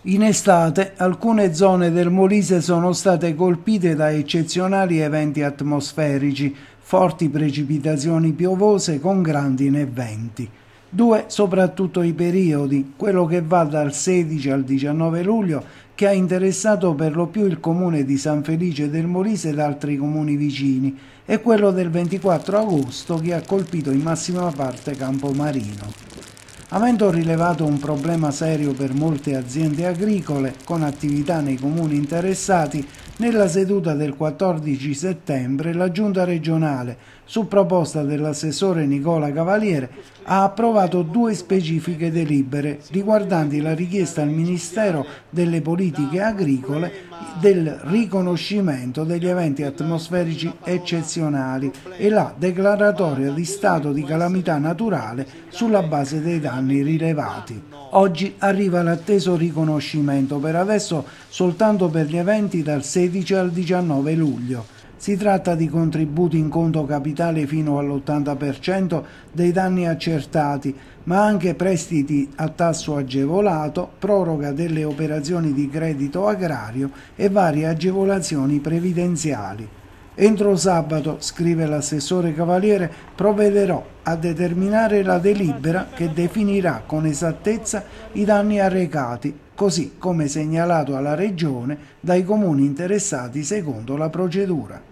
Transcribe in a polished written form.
In estate alcune zone del Molise sono state colpite da eccezionali eventi atmosferici, forti precipitazioni piovose con grandine e venti. Due soprattutto i periodi, quello che va dal 16 al 19 luglio, che ha interessato per lo più il comune di San Felice del Molise ed altri comuni vicini, e quello del 24 agosto che ha colpito in massima parte Campomarino. Avendo rilevato un problema serio per molte aziende agricole con attività nei comuni interessati, nella seduta del 14 settembre la Giunta regionale, su proposta dell'assessore Nicola Cavaliere, ha approvato due specifiche delibere riguardanti la richiesta al Ministero delle Politiche Agricole del riconoscimento degli eventi atmosferici eccezionali e la declaratoria di stato di calamità naturale sulla base dei danni rilevati. Oggi arriva l'atteso riconoscimento, per adesso soltanto per gli eventi dal 16 al 19 luglio. Si tratta di contributi in conto capitale fino all'80% dei danni accertati, ma anche prestiti a tasso agevolato, proroga delle operazioni di credito agrario e varie agevolazioni previdenziali. Entro sabato, scrive l'assessore Cavaliere, provvederò a determinare la delibera che definirà con esattezza i danni arrecati, così come segnalato alla Regione dai comuni interessati secondo la procedura.